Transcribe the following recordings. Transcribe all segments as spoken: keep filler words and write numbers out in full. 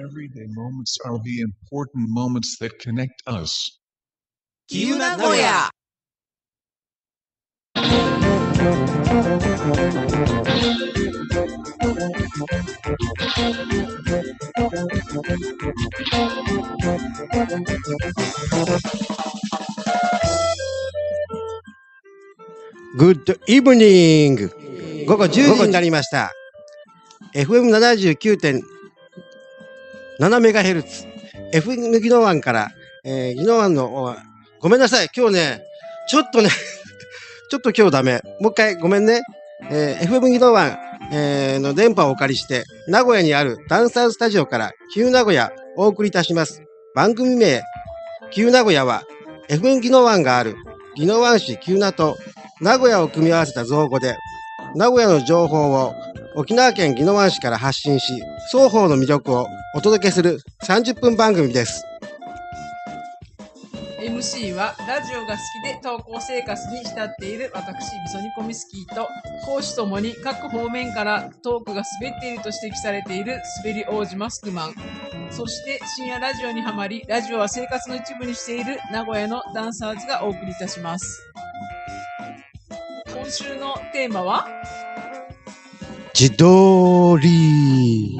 Everyday moments are the important moments that connect us. きゆなごやグッドイブニング。午後じゅうじになりました。エフエムななじゅうきゅうてんなな メガヘルツ。エフエム 宜野湾から、えー、宜野湾の、ごめんなさい。今日ね、ちょっとね、ちょっと今日ダメ。もう一回ごめんね。えー、エフエム 宜野湾、えー、の電波をお借りして、名古屋にあるダンサースタジオから旧名古屋お送りいたします。番組名、旧名古屋は、エフエム 宜野湾がある宜野湾市旧名と名古屋を組み合わせた造語で、名古屋の情報を沖縄県宜野湾市から発信し、双方の魅力をお届けするさんじゅっぷん番組です。 エムシー はラジオが好きで投稿生活に浸っている私、みそにこみスキーと、講師ともに各方面からトークが滑っていると指摘されている滑り王子マスクマン。そして深夜ラジオにハマり、ラジオは生活の一部にしている名古屋のダンサーズがお送りいたします。今週のテーマは自撮り。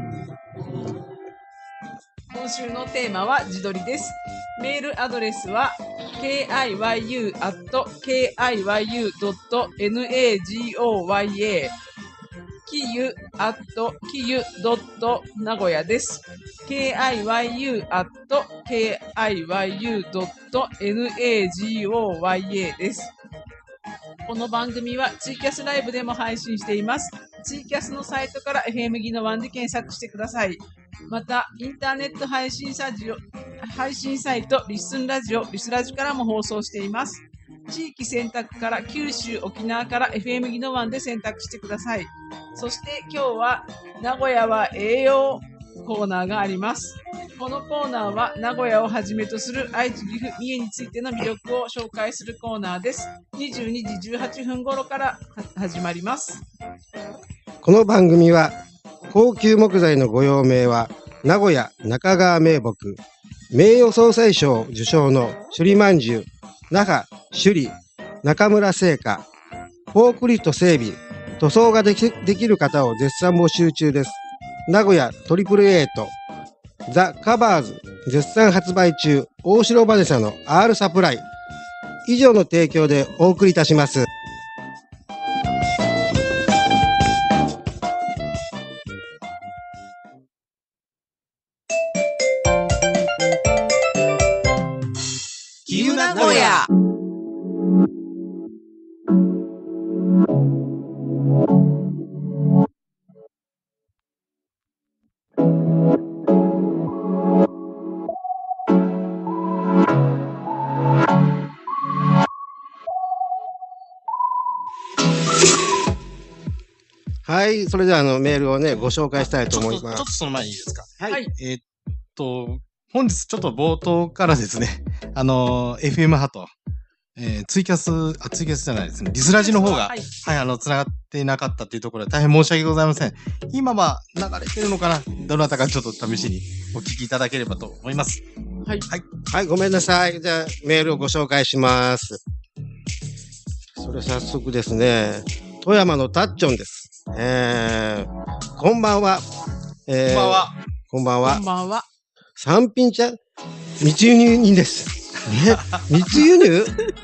今週のテーマは自撮りです。メールアドレスは ケーアイワイユー アット ケーアイワイユー ドット ナゴヤ きゆ アット きゆ ドット 名古屋です。ケーアイワイユー アット ケーアイワイユー ドット ナゴヤ です。この番組はツイキャスライブでも配信しています。ツイキャスのサイトから エフエム 宜野湾で検索してください。また、インターネット配信サジオ配信サイトリッスンラジオ、リスラジからも放送しています。地域選択から九州、沖縄から エフエム 宜野湾で選択してください。そして今日は名古屋は栄養コーナーがあります。このコーナーは名古屋をはじめとする愛知、岐阜、三重についての魅力を紹介するコーナーです。にじゅうにじじゅうはっぷん頃から始まります。 この番組は高級木材のご用命は名古屋中川名木、名誉総裁賞受賞の首里まんじゅう、那覇首里中村製菓、フォークリフト整備塗装ができ、できる方を絶賛募集中です。名古屋トリプルエイト、ザ・カバーズ絶賛発売中、大城バネ社の R サプライ以上の提供でお送りいたします。 きゆなごやはい、それではあのメールをねご紹介したいと思います。 ちょっと、ちょっとその前にいいですか。 はい。 えーっと、本日ちょっと冒頭からですね、あの、エフエム 派と、えー、ツイキャス、あ、ツイキャスじゃないですね、リスラジの方が、はい、はい、あの、繋がっていなかったっていうところで大変申し訳ございません。今は流れてるのかな、どなたかちょっと試しにお聞きいただければと思います。 はい。 はい。はい、ごめんなさい。じゃあ、メールをご紹介します。それ早速ですね、富山のたっちょんです。えー、こんばんは。えー、 こんばんは。 こんばんは。 こんばんは。 三品茶密輸入人です。え密輸入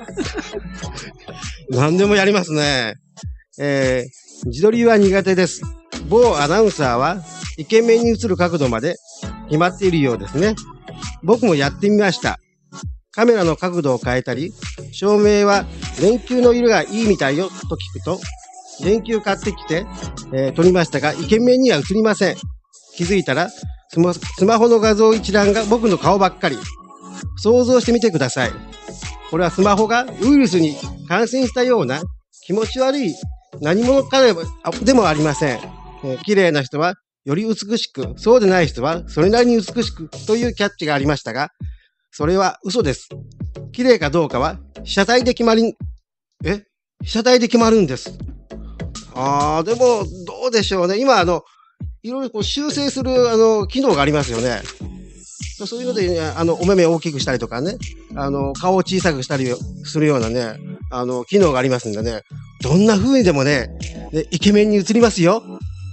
何でもやりますね。えー、自撮りは苦手です。某アナウンサーはイケメンに映る角度まで決まっているようですね。僕もやってみました。カメラの角度を変えたり、照明は電球の色がいいみたいよと聞くと、電球買ってきて、えー、撮りましたが、イケメンには映りません。気づいたらスマ、スマホの画像一覧が僕の顔ばっかり。想像してみてください。これはスマホがウイルスに感染したような気持ち悪い何者かでもありません。えー、綺麗な人はより美しく、そうでない人はそれなりに美しくというキャッチがありましたが、それは嘘です。綺麗かどうかは被写体で決まり、え被写体で決まるんです。あー、でも、どうでしょうね。今、あの、 いろいろこう修正する、あの、機能がありますよね。そういうので、ね、あの、お目目を大きくしたりとかね、あの、顔を小さくしたりするようなね、あの、機能がありますんでね、どんな風にでもね、ねイケメンに映りますよ。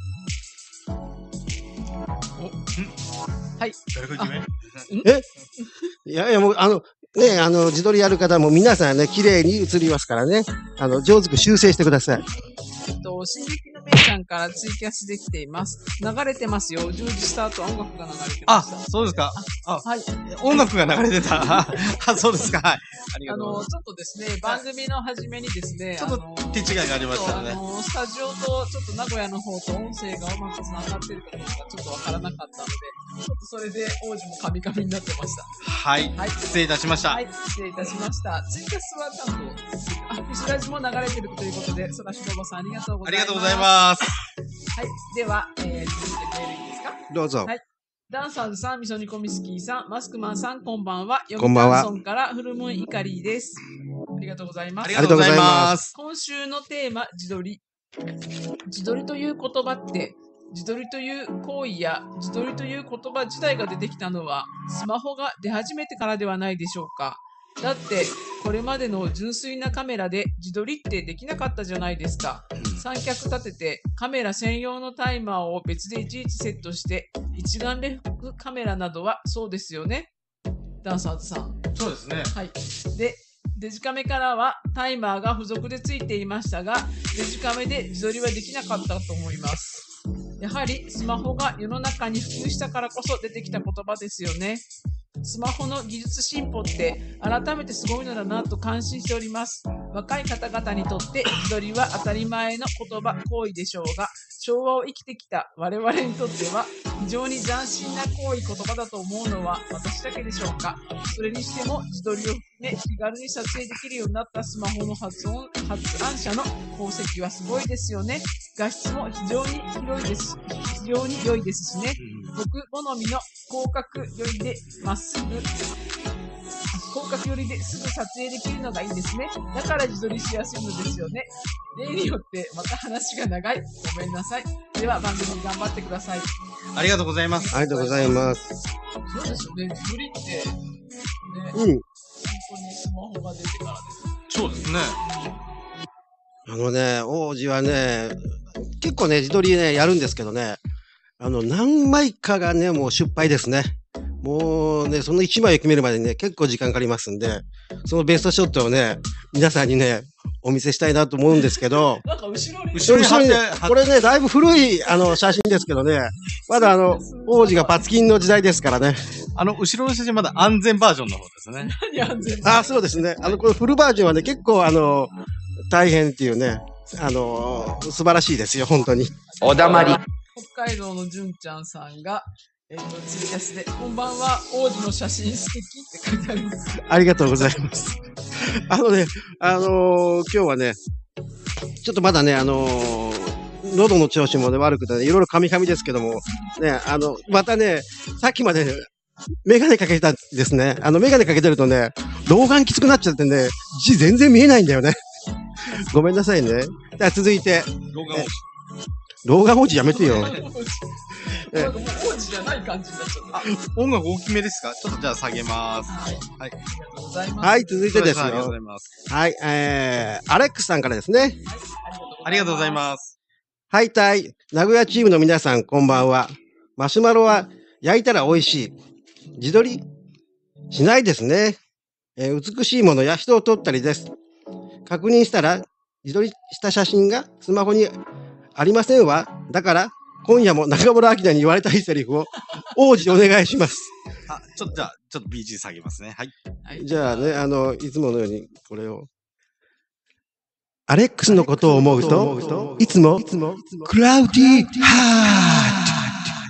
はい。 誰がイケメン？ えいやいや、もう、あの、ね、あの、自撮りやる方も皆さんね、綺麗に映りますからね、あの、上手く修正してください。 えっと、進撃のめいちゃんからツイキャスできています。流れてますよ。じゅうじスタート音楽が流れてまあ、 した。 そうですか。あ、 はい。 音楽が流れてた。あ、そうですか。はい。ありがあの、 とうございちょっとですね、番組の初めにですね、 ちょっとあの手違いがありましたねちょっとあの、スタジオとちょっと名古屋の方と音声がうまく繋がってるかどうかちょっとわからなかったので、ちょっとそれで王子もカミカミになってました。 ます。はい。 はい失礼いたしました。 はい、失礼いたしました。ツイキャスはちゃんと、あ、フジラジも流れてるということで、そらしろばさんありがとうございます。 ありがとうございます。 はい。では、えー、続いてメールいいですか？ どうぞ。 はいダンサーズさん、みそ煮込みスキーさん、マスクマンさん、こんばんは。 こんばんはヨムタンソンからフルムーンイカリーです。ありがとうございます。 ありがとうございます。 今週のテーマ、自撮り。自撮りという言葉って、自撮りという行為や自撮りという言葉自体が出てきたのは、スマホが出始めてからではないでしょうか。だって、これまでの純粋なカメラで自撮りってできなかったじゃないですか。三脚立ててカメラ専用のタイマーを別でいちいちセットして一眼レフカメラなどはそうですよね。ダンサーズさん。 そうですね。 はい。で、デジカメからはタイマーが付属でついていましたが、デジカメで自撮りはできなかったと思います。やはりスマホが世の中に普及したからこそ出てきた言葉ですよね。スマホの技術進歩って改めてすごいのだなと感心しております。若い方々にとって自撮りは当たり前の言葉、行為でしょうが、昭和を生きてきた我々にとっては非常に斬新な行為、言葉だと思うのは私だけでしょうか。それにしても自撮りを含め気軽に撮影できるようになったスマホの発音、発案者の功績はすごいですよね。画質も非常に広いです。非常に良いですしね。僕好みの広角寄りでまっすぐ広角寄りですぐ撮影できるのがいいですね。だから自撮りしやすいのですよね。例によってまた話が長い。ごめんなさい。では番組頑張ってください。 ありがとうございます。 ありがとうございます。 そうですよね。自撮りって、ね、 うん。 本当にスマホが出てからです。 そうですね。 あのね、王子はね、結構ね、自撮りね、やるんですけどね、あの、何枚かがね、もう失敗ですね。もうね、そのいちまいを決めるまでにね、結構時間かかりますんで、そのベストショットをね、皆さんにね、お見せしたいなと思うんですけど、 なんか後ろに、 後ろに貼って後ろにねこれね、だいぶ古い、あの、写真ですけどね、まだあの、王子がパツキンの時代ですからね。 あの、後ろの写真まだ安全バージョンの方ですね。 何安全あ、そうですね。あの、このフルバージョンはね、結構あの、大変っていうね、あの、素晴らしいですよ、本当に。 おだまり。 北海道の純ちゃんさんが、えっ、と、ツイキャスで、こんばんは、王子の写真素敵って書いてあります。 ありがとうございます。あのね、あのー今日はね、ちょっとまだね、あのー喉の調子もね、悪くてね、いろいろカミカミですけども、ね、あの、またね、さっきまで、ね、メガネかけてたんですね。あの、メガネかけてるとね、老眼きつくなっちゃってね、字全然見えないんだよね。ごめんなさいね。じゃあ続いて、 動画を。 老眼王子やめてよ。 なんかもう王子じゃない感じになっちゃった。 音楽大きめですか？ちょっとじゃあ下げます。 はい。 はい。 ありがとうございます。 はい、続いてですよありがとうござ。います。 はい、えー、アレックスさんからですね。 ありがとうございます。 はいたい、名古屋チームの皆さん、こんばんは。マシュマロは焼いたら美味しい。自撮りしないですね。えー美しいものや人を撮ったりです。確認したら、自撮りした写真がスマホにありませんわ。だから、今夜も中村明菜に言われたいセリフを王子お願いします。 あ、ちょっとじゃあ、ちょっと ビージー 下げますね。はい。 はいじゃあね、あの、いつものようにこれを。アレックスのことを思うと、いつも、クラウディーハート。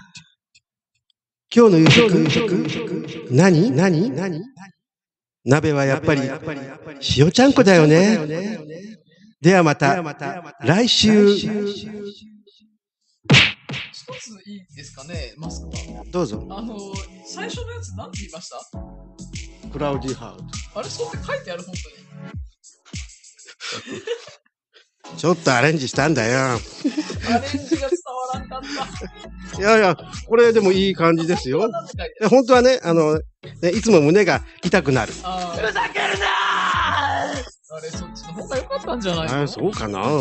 今日の夕食、何何鍋はやっぱり、塩ちゃんこだよね。ではまた、来週。 一ついいですかね、マスクは。 どうぞ。 あの、最初のやつ何て言いました？ クラウディーハート。 あれ、そうって書いてある、本当に。 ちょっとアレンジしたんだよ。 アレンジが伝わらんかった。 いやいや、これでもいい感じですよ。 なんて書いてあるいや本当はね、あの、ね、いつも胸が痛くなる。 あーふざけるなあれ、そっちの方が良かったんじゃないのあそうかな。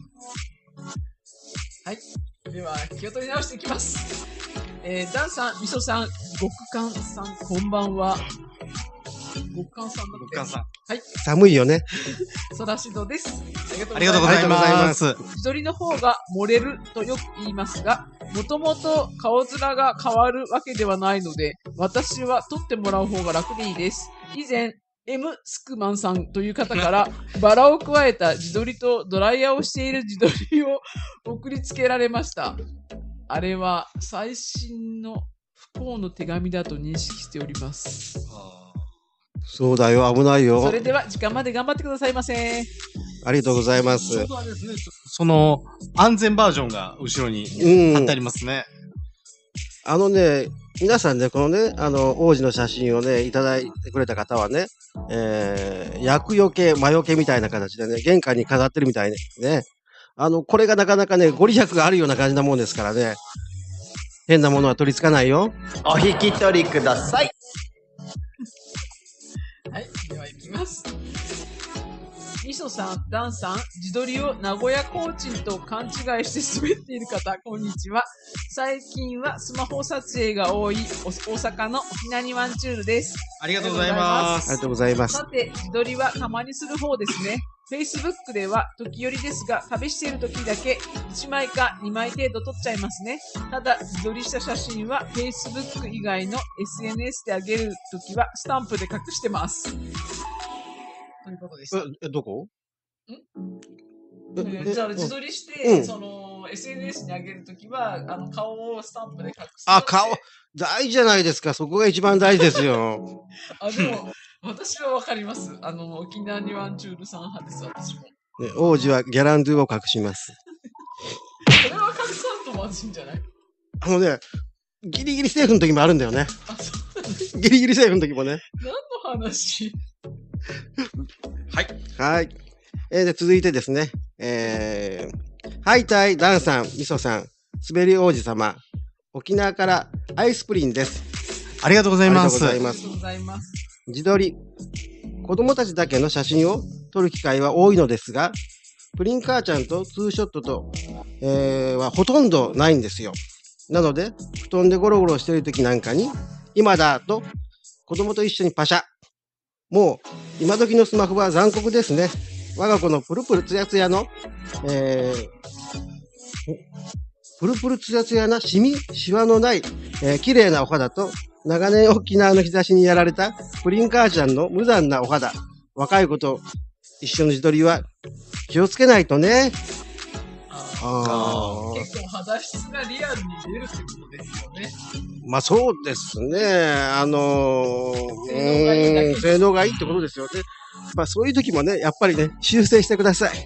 では、気を取り直していきます。えー、ダンさん、ミソさん、極寒さん、こんばんは。極寒さんだって。 極寒さん。 寒いよね。 ソラシドです。あありがとうございありがとうございま。 ます自撮りの方が漏れるとよく言いますが、もともと顔面が変わるわけではないので、私は撮ってもらう方が楽でいいです。以前、M スクマンさんという方から、バラを加えた自撮りとドライヤーをしている自撮りを送りつけられました。あれは最新の不幸の手紙だと認識しております。 そうだよ、危ないよそ。れでは時間まで頑張ってくださいませ。 ありがとうございます。 本当はですね、その安全バージョンが後ろにうん貼ってありますね。 あのね、皆さんね、このね、あの、王子の写真をね、いただいてくれた方はね、えー、厄除け、魔除けみたいな形でね、玄関に飾ってるみたいね。あの、これがなかなかね、ご利益があるような感じなもんですからね、変なものは取り付かないよ。 お引き取りください。 はい、では行きます。みそさん、ダンさん、自撮りを名古屋コーチンと勘違いして滑っている方、こんにちは。最近はスマホ撮影が多いお大阪のひなにワンチュールです。 ありがとうございます。 ありがとうございます。 さて、自撮りはたまにする方ですね。Facebook では時折ですが、旅している時だけいちまいかにまい程度撮っちゃいますね。ただ、自撮りした写真は Facebook 以外の エスエヌエス であげる時はスタンプで隠してます。ということです。 え、えどこんえええじゃあ自撮りして、 うんその エスエヌエス に上げるときはあの顔をスタンプで隠す。 あ、顔、大事じゃないですか。そこが一番大事ですよ。 あ、でも、私はわかります。あの、沖縄にワンチュールさん派です、私も。 ね、王子はギャランドゥを隠します。 それは隠さんとまずいんじゃないあのね、ギリギリセーフの時もあるんだよね。 あ、そうギリギリセーフの時もね。 何の話はい。 はい。えーで、続いてですね、えー、ハイタイ、ダンさん、ミソさん、滑り王子様、沖縄からアイスプリンです。 ありがとうございます。 ありがとうございますありがとうございます。 自撮り。子供たちだけの写真を撮る機会は多いのですが、プリン母ちゃんとツーショットと、えー、はほとんどないんですよ。なので、布団でゴロゴロしている時なんかに、今だと子供と一緒にパシャ。もう、今時のスマホは残酷ですね。我が子のプルプルツヤツヤの、えー、プルプルツヤツヤなシミ、シワのない、えー、綺麗なお肌と、長年沖縄の日差しにやられたプリン母ちゃんの無残なお肌。若い子と一緒の自撮りは気をつけないとね。 ああー結構肌質がリアルに出るってことですよね。 まあそうですね。あのー、 性能がいいだけうーん性能がいいってことですよね。まあそういう時もね、やっぱりね、修正してください。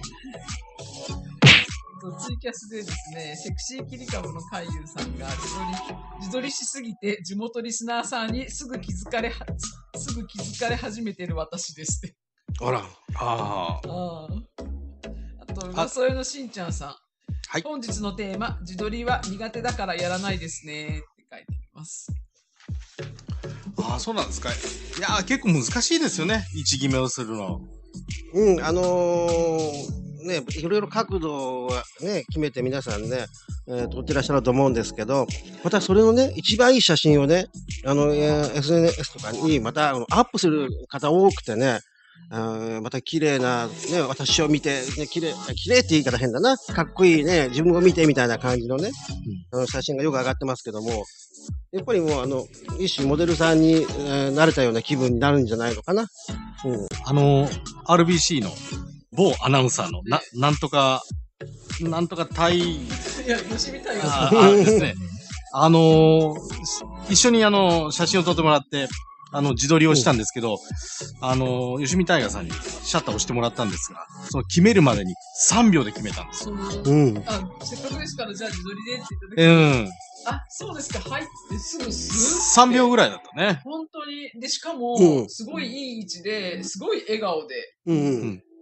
ツイキャスでですね、セクシー切り株の海優さんが自撮り、自撮りしすぎて地元リスナーさんにすぐ気づかれは、すぐ気づかれ始めてる私ですって。 あら。 ああ。 ああ。あと、まそえのしんちゃんさん。 はい本日のテーマ、自撮りは苦手だからやらないですね。って書いてあります。 ああ、そうなんですか。いやー、結構難しいですよね。位置決めをするの。 うん、あのー、ね、いろいろ角度はね、決めて皆さんね、えー撮ってらっしゃると思うんですけど、またそれのね、一番いい写真をね、あの、えー エスエヌエス とかにまたあのアップする方多くてね、あーまた綺麗な、ね、私を見て、ね、綺麗、綺麗って言い方変だな。かっこいいね、自分を見てみたいな感じのね、あの写真がよく上がってますけども、やっぱりもうあの、一種モデルさんに、えー慣れたような気分になるんじゃないのかな。うん。 あの、アールビーシー の某アナウンサーの、な、なんとか、なんとか対、 いや、吉見大河さああですね。あのー一緒にあの、写真を撮ってもらって、あの、自撮りをしたんですけど、あのー、吉見大河さんにシャッターを押してもらったんですが、その決めるまでにさんびょうで決めたんですよ。 ん。そのうん。 あ、せっかくですから、じゃあ自撮りでって言った時に、 うん。 あ、そうですか、入ってすぐスーッてさんびょうぐらいだったね。 本当に、で、しかも、 うんすごいいい位置で、すごい笑顔で、 うんう。 うんん。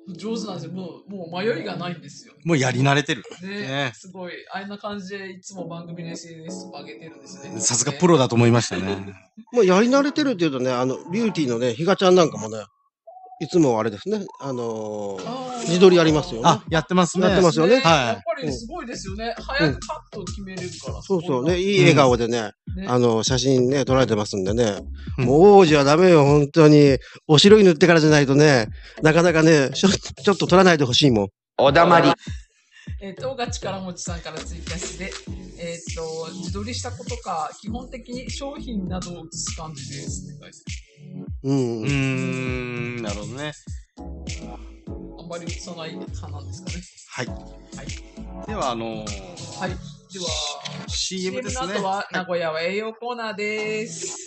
上手なんですよ。もう、もう迷いがないんですよ。 もうやり慣れてる。 ね、 ねすごい、あんな感じでいつも番組の エスエヌエス とか上げてるんですね。 さすがプロだと思いましたね。 もうやり慣れてるっていうとね、あの、ビューティーのね、ひがちゃんなんかもね、いつもあれですね、あのー、自撮りやりますよね。 あ、やってますね。 やってますよね。 やっぱりすごいですよね。早くカット決めれるから。 そうそうね、いい笑顔でね、 ねあの、写真ね、撮られてますんでね。 うんもう王子はダメよ、本当に。お白い塗ってからじゃないとね、なかなかね、ちょちょっと撮らないでほしいもん。 おだまり。 えっ、と、大賀力持ちさんからツイキャスで、えっ、と、自撮りしたことか、基本的に商品などを写す感じですって書いてうん。 うーん、なるほどね。 あんまり写さない派なんですかね。 はい。 はい。 では、あのー、 はい。では、 シーエム ですね。 の後は、名古屋は栄養コーナーです。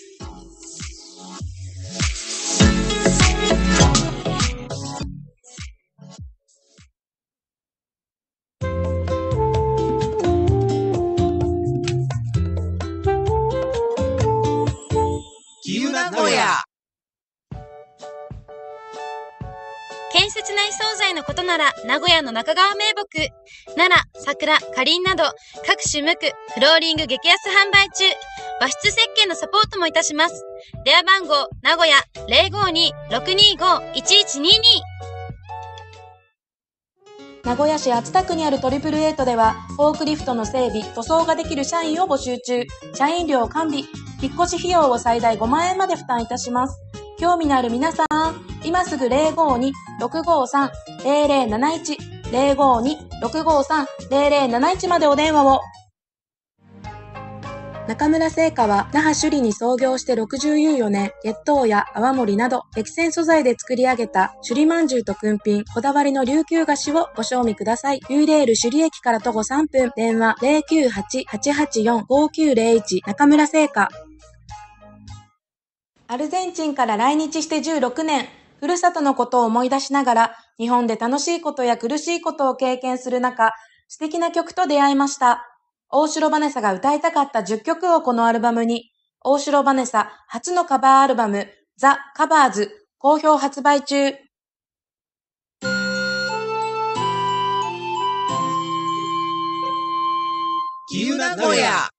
名古屋。 建設内惣菜のことなら名古屋の中川名木、奈良、桜、かりんなど各種無垢、フローリング激安販売中。和室設計のサポートもいたします。電話番号名古屋 ゼロごに ろくにご いちいちにに。 名古屋市熱田区にあるトリプルエイトでは、フォークリフトの整備、塗装ができる社員を募集中。社員料完備。引っ越し費用を最大ごまんえんまで負担いたします。興味のある皆さん、今すぐ ゼロごに ろくごさん ゼロゼロなないち ゼロごに ろくごさん ゼロゼロなないちまでお電話を。中村製菓は那覇首里に創業してろくじゅうよねん、月桃や泡盛など激戦素材で作り上げた首里まんじゅうとくんぴん、こだわりの琉球菓子をご賞味ください。ユーレール首里駅から徒歩さんぷん、電話 ゼロきゅうはち はちはちよん ごきゅうゼロいち 中村製菓。アルゼンチンから来日してじゅうろくねん、ふるさとのことを思い出しながら、日本で楽しいことや苦しいことを経験する中、素敵な曲と出会いました。大城バネサが歌いたかったじゅっきょくをこのアルバムに、大城バネサ初のカバーアルバム、ザ・カバーズ、好評発売中。 名古屋。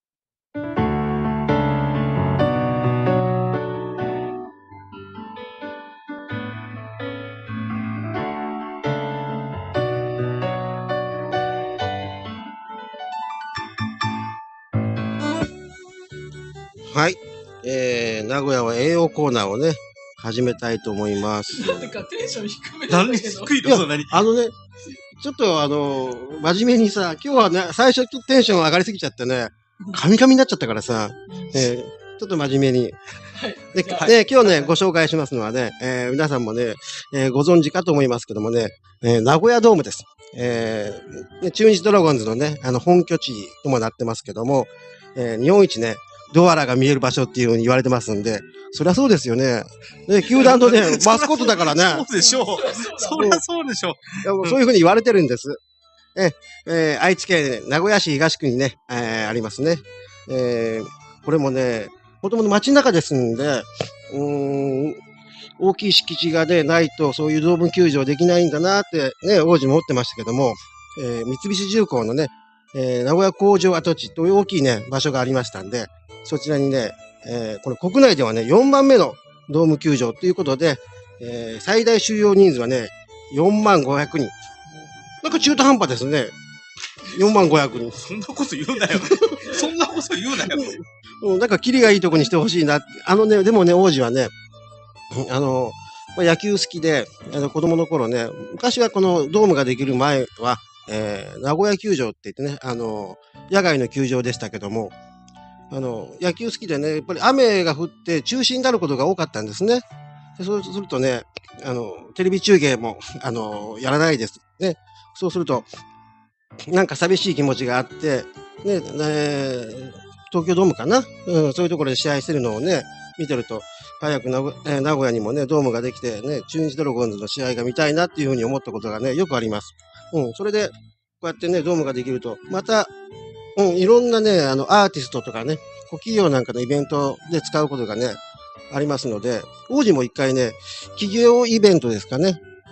はい。えー、名古屋は栄養コーナーをね、始めたいと思います。 なんでかテンション低めなん何だけど。 低いのそんなに。 あのね、ちょっとあの、真面目にさ、今日はね、最初テンション上がりすぎちゃってね、カミカミになっちゃったからさ、えー、ちょっと真面目に。 はい。 で、 じゃあね、今日ね、ご紹介しますのはね、えー皆さんもね、えーご存知かと思いますけどもね、えー名古屋ドームです。えーね中日ドラゴンズのね、あの、本拠地ともなってますけども、えー日本一ね、ドアラが見える場所っていうふうに言われてますんで、そりゃそうですよね。ね、球団のね、マスコットだからね。 そうでしょう。そりゃそうでしょう。 いやもうそういうふうに言われてるんです。え、えー愛知県名古屋市東区にね、えーありますね。えーこれもね、もともと街中ですんで、うーん、大きい敷地がね、ないとそういうドーム球場できないんだなってね、王子も思ってましたけども、えー三菱重工のね、えー名古屋工場跡地という大きいね、場所がありましたんで、そちらにね、えーこれ国内ではね、よんばんめのドーム球場ということで、えー最大収容人数はね、よんまんごひゃくにん。なんか中途半端ですね。よんまんごひゃくにん。 そんなこと言うなよ。そんなこと言うなよ。 うん、なんかキリがいいとこにしてほしいなって。あのね、でもね、王子はね、あの、まあ野球好きで、あの子供の頃ね、昔はこのドームができる前は、えー名古屋球場って言ってね、あの、野外の球場でしたけども、あの、野球好きでね、やっぱり雨が降って中止になることが多かったんですね。でそうするとね、あの、テレビ中継も、あの、やらないです。ね。そうすると、なんか寂しい気持ちがあって、ね、ね東京ドームかな、うん、そういうところで試合してるのをね、見てると、早く名古,、えー名古屋にもね、ドームができてね、中日ドラゴンズの試合が見たいなっていうふうに思ったことがね、よくあります。うん、それで、こうやってね、ドームができると、また、うん、いろんなね、あの、アーティストとかね、こう企業なんかのイベントで使うことがね、ありますので、王子も一回ね、企業イベントですかね、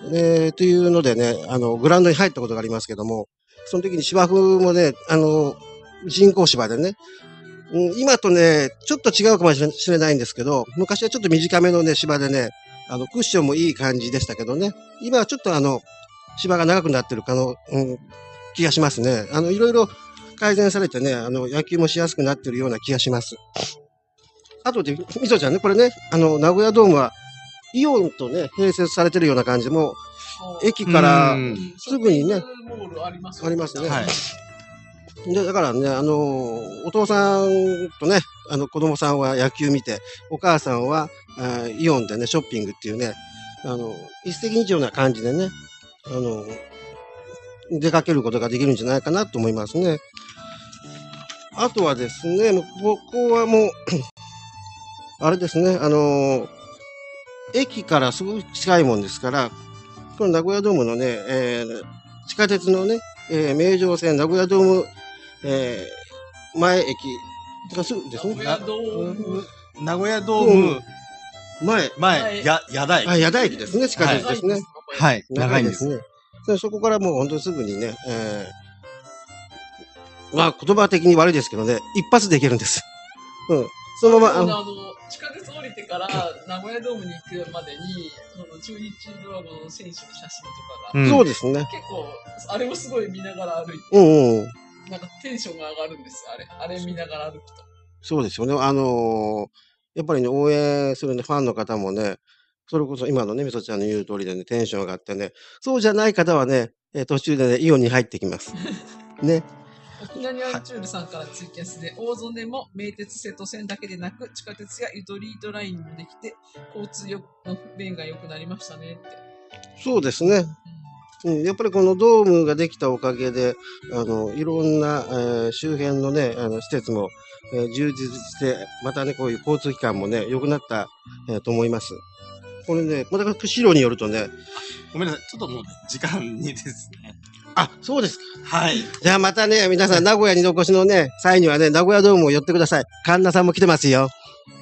えー、というのでね、あの、グラウンドに入ったことがありますけども、その時に芝生もね、あの、人工芝でね、うん、今とね、ちょっと違うかもしれないんですけど、昔はちょっと短めのね、芝でね、あの、クッションもいい感じでしたけどね、今はちょっとあの、芝が長くなってるかの、うん、気がしますね。あの、いろいろ改善されてね、あの、野球もしやすくなってるような気がします。あとで、みそちゃんね、これね、あの、名古屋ドームは、イオンとね、併設されてるような感じで、もう、駅からすぐにね、 ありますありますね。 はい。 で、だからね、あのーお父さんとね、あの、子供さんは野球見て、お母さんは、あイオンでね、ショッピングっていうね、あの、一石二鳥な感じでね、あの、出かけることができるんじゃないかなと思いますね。あとはですね、もうここはもう、あれですね、あのー駅からすぐ近いもんですから、この名古屋ドームのね、えー地下鉄のね、えー名城線名古屋ドーム、えー前駅がすぐですね。 名古屋ドーム名古屋ドーム前。 前、や、やだ駅。 あ、矢田駅ですね、地下鉄ですね。 はい。長いんです。 ね。でそこからもう本当にすぐにね、えーまあ言葉的に悪いですけどね、一発で行けるんです。うん。そのまま、あのあの、地下鉄降りてから名古屋ドームに行くまでに、その中日ドラゴンの選手の写真とかが、 うんそうですね。 結構、あれもすごい見ながら歩いて、 うんうん。 なんかテンションが上がるんです、あれ。あれ見ながら歩くと。 そうですよね。あのーやっぱりね、応援するね、ファンの方もね、それこそ今のね、みそちゃんの言う通りでね、テンション上がってね、そうじゃない方はね、えー途中でね、イオンに入ってきます。ね。 沖縄ニャンチュールさんからツイキャスで、大曽根も名鉄瀬戸線だけでなく、地下鉄やゆとりーとラインもできて、交通よの便が良くなりましたねって。 そうですね。うん、やっぱりこのドームができたおかげで、あの、いろんな、えー周辺のね、あの、施設も、えー充実して、またね、こういう交通機関もね、良くなった、えーと思います。これね、また釧路によるとね、 ごめんなさい。ちょっともう時間にですね。 あ、そうですか。 はい。 じゃあまたね、皆さん名古屋にお越しのね、際にはね、名古屋ドームを寄ってください。神田さんも来てますよ。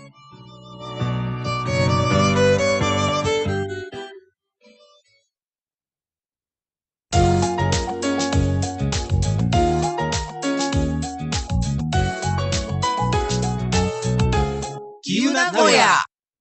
きゆ名古屋。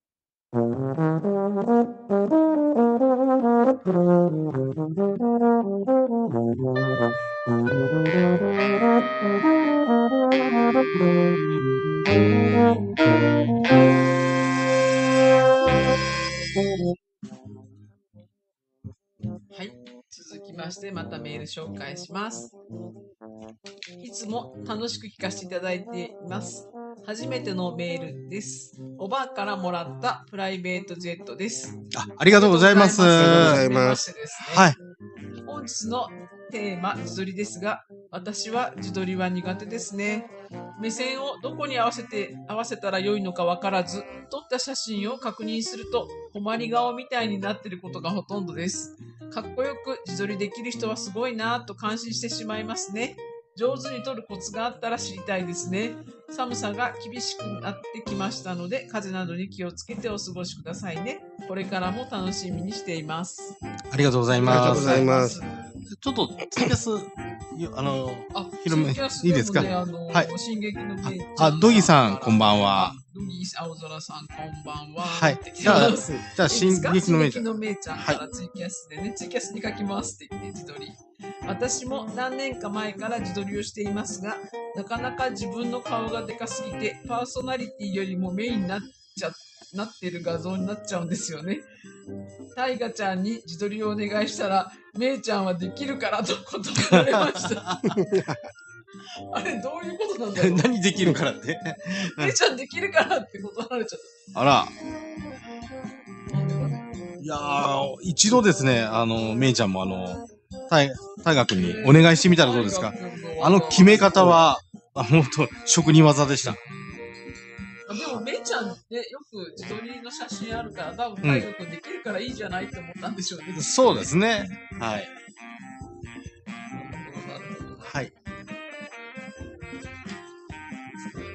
はい。続きまして、またメール紹介します。いつも楽しく聞かせていただいています。初めてのメールです。おばあからもらったプライベートジェットです。 あ、ありがとうございます。 ありがとうござはいますはじめましてですね。 はい。 本日のテーマ、自撮りですが、私は自撮りは苦手ですね。目線をどこに合わせて、合わせたら良いのかわからず、撮った写真を確認すると、困り顔みたいになっていることがほとんどです。かっこよく自撮りできる人はすごいなぁと感心してしまいますね。上手に撮るコツがあったら知りたいですね。寒さが厳しくなってきましたので、風邪などに気をつけてお過ごしくださいね。これからも楽しみにしています。 ありがとうございありがとます。 うございますちょっと、ツイキャス、よあの、 あ、 広めツイキャスいいですかもねあのはい進撃のメイちああドギさんこんばんは。 あドギ青空さんこんばんは。 はいって来てじゃあますじゃあ進撃のメイちゃん進撃のメイちゃんからツイキャスでね、ツイキャスに書きますって言って自撮り。私も何年か前から自撮りをしていますが、なかなか自分の顔がでかすぎて、パーソナリティよりもメインになっちゃ、なってる画像になっちゃうんですよね。タイガちゃんに自撮りをお願いしたら、メイちゃんはできるからと断られました。あれ、どういうことなんだろう。 何できるからって。 メイちゃんできるからって断られちゃっあら。 た。なんでかね。 いやー、一度ですね、あの、めいちゃんもあの、大大河君にお願いしてみたらどうですか。あの決め方は、あ本当職人技でした。 あでも、めいちゃんね、よく自撮りの写真あるから、多分、大河君できるからいいじゃないって思ったんでしょうね。 そうですね。はい。 なるほど、なるほど。 はい。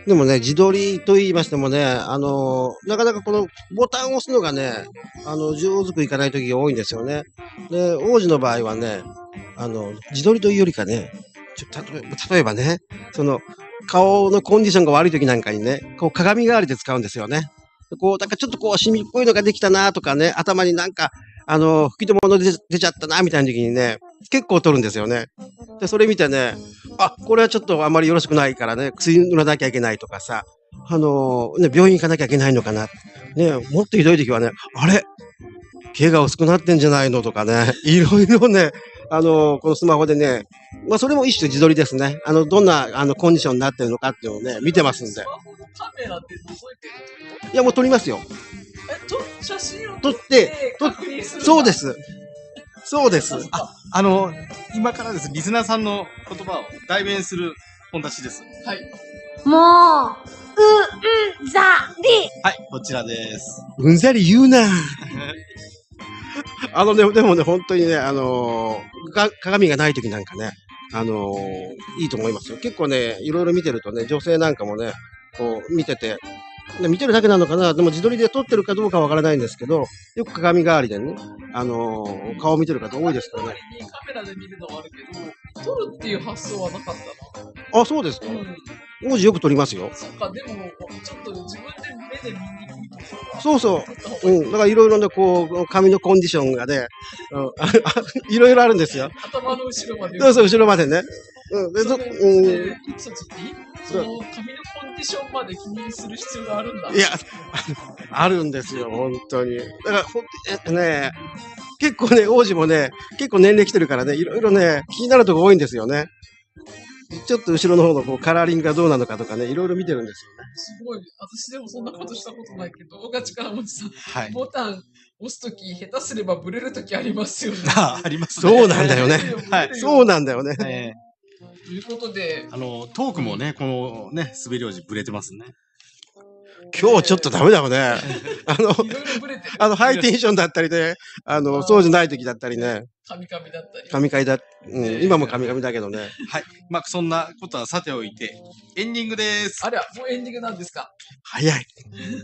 でもね、自撮りと言いましてもね、あのーなかなかこのボタンを押すのがね、あの、上手くいかない時が多いんですよね。で、王子の場合はね、あの、自撮りというよりかね、ちょたとえ例えばね、その、顔のコンディションが悪い時なんかにね、こう鏡代わりで使うんですよね。こう、なんかちょっとこう、シミっぽいのができたなとかね、頭になんか、あの、吹き出物出出ちゃったなみたいな時にね、結構撮るんですよね。で、それ見てね、あ、これはちょっとあまりよろしくないからね、薬塗らなきゃいけないとかさ、あのーね、病院行かなきゃいけないのかな。ね、もっとひどい時はね、あれ毛が薄くなってんじゃないのとかね、いろいろね、あのーこのスマホでね、まあ、それも一種自撮りですね。あの、どんな、あの、コンディションになってるのかっていうのをね、見てますんで。 スマホのカメラって覗いてるってこと？ いや、もう撮りますよ。 え、と、写真を撮って、撮っ確認するんだ。 そうで。す。そうです。 あの、今からです、リスナーさんの言葉を代弁する本出しです。 はい。 もう、うん、ざり。 はい、こちらです。 うんざり言うなあのね、でもね、本当にね、あのーが鏡がない時なんかね、あのーいいと思いますよ。結構ね、いろいろ見てるとね、女性なんかもね、こう、見てて、ね見てるだけなのかな、でも自撮りで撮ってるかどうかわからないんですけど、よく鏡代わりでね、あのー顔を見てる方多いですからね。 代わりにカメラで見るのはあるけど、撮るっていう発想はなかったな。 あ、そうですか。 うん。 王子よく撮りますよ。 そっか、でも、ちょっと自分で目で見にくいところはそうそう。 撮った方がいい。 うん。だからいろいろね、こう、髪のコンディションがね、うん、ああいろいろあるんですよ。 頭の後ろまで。 そうそう、後ろまでね。うん。で、そそれ、 うん。 えー嘘ついていい？その髪のコンディションまで気にする必要があるんだ。 いや、あるんですよ、本当に。だから、ほんえね、結構ね、王子もね、結構年齢来てるからね、いろいろね、気になるとこ多いんですよね。ちょっと後ろの方のこうカラーリングがどうなのかとかね、いろいろ見てるんですよね。 すごい。私でもそんなことしたことないけど、大勝ちからもちさん、 はい。 ボタン押すとき、下手すればブレるときありますよね。 あ、ありますね。 そうなんだよね。 はいそうなんだよね。 えということで、 ーあの、トークもね、このね、滑り王子ブレてますね。 今日ちょっとダメだよね。あの、 いろいろブレてる。 あの、ハイテンションだったりで、あの、そうじゃない時だったりね、 カミカミだったり。 神回だ、うん、今も神々だけどね。 はい。まあ、そんなことはさておいて、エンディングです。 あれは、もうエンディングなんですか？ 早い。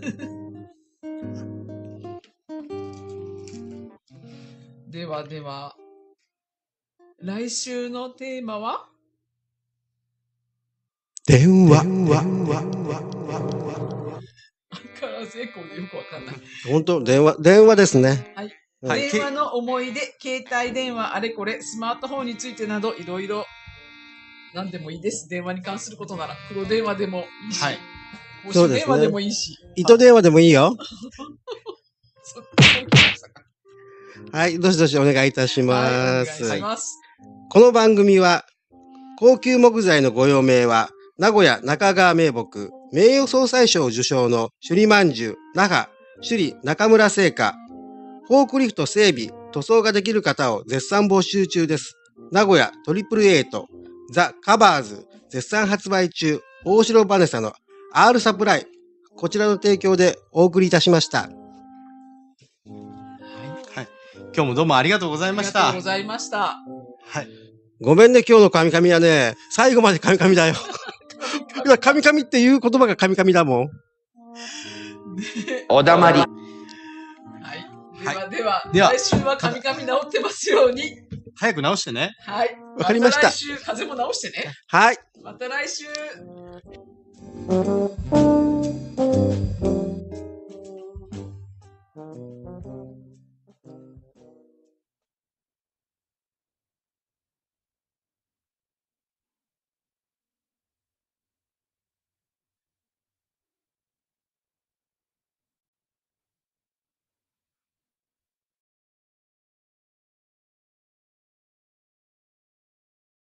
ではでは、来週のテーマは電話。 相変わらずエコーでよくわかんない。 本当電話、電話ですね。 はい。 はい電話の思い出、携帯電話あれこれ、スマートフォンについてなど、いろいろ、何でもいいです。電話に関することなら、黒電話でもいいし、 はい。 公そうですね衆電話でもいいし。 糸電話でもいいよ。 そそうきましたか。 はい、どしどしお願いいたしはい、お願います。 します。 この番組は、高級木材のご用命は、名古屋中川名木、名誉総裁賞受賞の首里まんじゅう、那覇、首里中村製菓、フォークリフト整備、塗装ができる方を絶賛募集中です。名古屋トリプルエイト、ザ・カバーズ、絶賛発売中、大城バネサの R サプライ、こちらの提供でお送りいたしました。 今日もどうもありがとうございあましたりがとうご。ざいました。 はい。 ごめんね、今日の神々はね、最後まで神々だよ。いや神々っていう言葉が神々だもん。 おだまり。 はい。ではでは、 では来週は神々治ってますように。 早く直してね。 はい。 わかりましたた来週、風邪も治してね。 はい。 また来週。